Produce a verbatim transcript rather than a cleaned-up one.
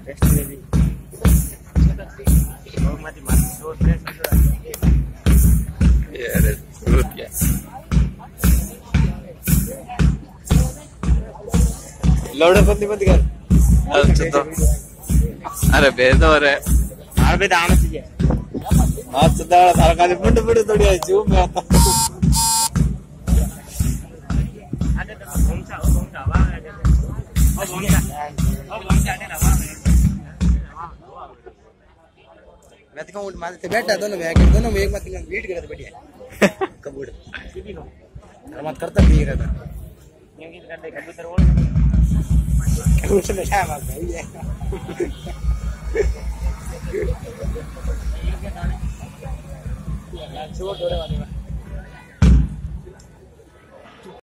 यार फ्रूट क्या लौड़े बंदी बंद कर। अच्छा तो अरे बेदो रे हां बे दाम चाहिए हां सदा सारा का मुंड मुंड थोड़ी है जू में आता ada dalam bangsa bangsa apa ada oh bangsa oh bangsa ada apa मैं तो कहूं मारते बैठा दोनों में आके दोनों में एक बात वेट कर रहे थे बढ़िया कबूतर सीधी को मत करता भी रहता क्योंकि करते कबूतर बोल कबूतर ने छाया मार भाई ये छोड़ दो रे वाले